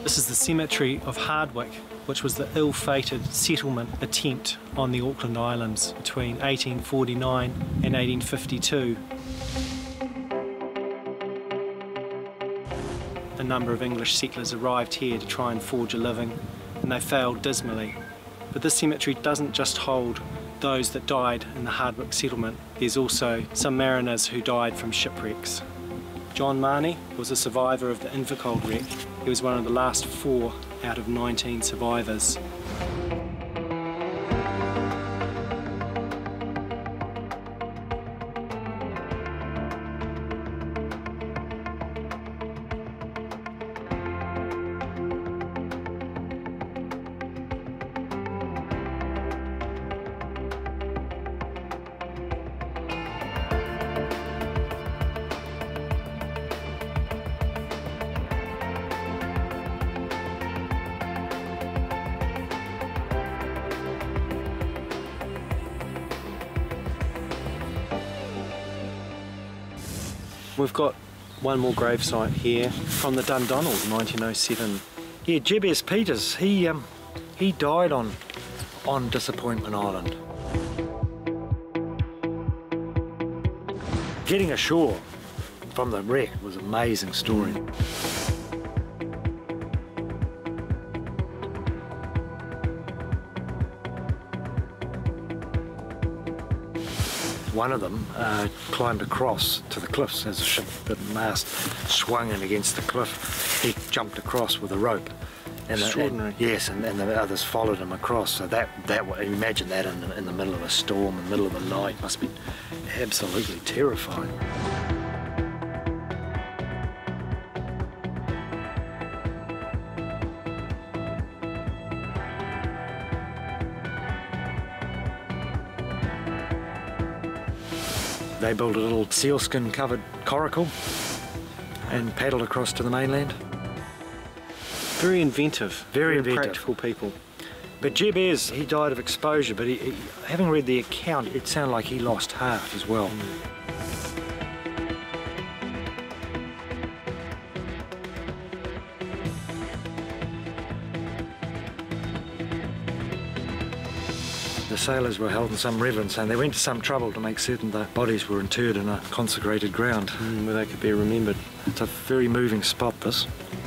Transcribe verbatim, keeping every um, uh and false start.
This is the cemetery of Hardwicke, which was the ill-fated settlement attempt on the Auckland Islands between eighteen forty-nine and eighteen fifty-two. A number of English settlers arrived here to try and forge a living, and they failed dismally. But this cemetery doesn't just hold those that died in the Hardwicke settlement. There's also some mariners who died from shipwrecks. John Mahoney was a survivor of the Invercold wreck. He was one of the last four out of nineteen survivors. We've got one more gravesite here from the Dundonald, nineteen oh seven. Yeah, Jebez Peters, he um, he died on on Disappointment Island. Getting ashore from the wreck was an amazing story. One of them uh, climbed across to the cliffs as the ship, the mast swung in against the cliff. He jumped across with a rope. And Extraordinary. The, and, yes, and, and the others followed him across. So that, that imagine that in, in the middle of a storm, in the middle of the night, must be absolutely terrifying. They built a little sealskin covered coracle and paddled across to the mainland. Very inventive, very, very inventive. practical people. But Jebez, he died of exposure, but he, he, having read the account, it sounded like he lost half as well. Mm. The sailors were held in some reverence, and they went to some trouble to make certain the bodies were interred in a consecrated ground. Mm, where they could be remembered. It's a very moving spot, this.